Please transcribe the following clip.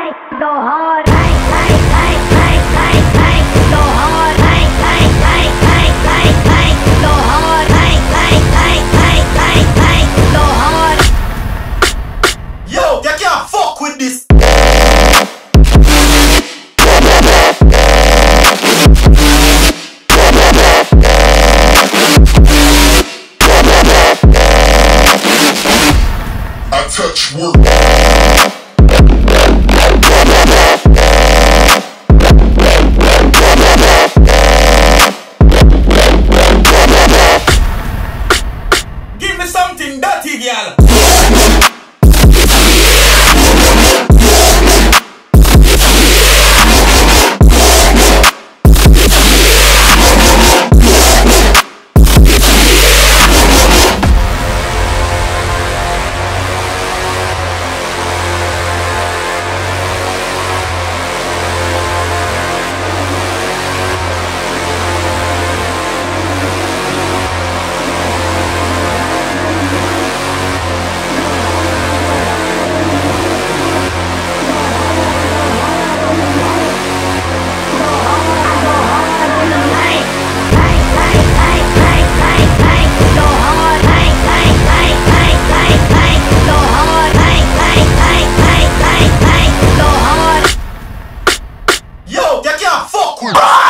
go hard, go hard, go hard, go hard. Yo, you can't fuck with this. I touch work. Give me something dirty, girl. Yo, you can't fuck with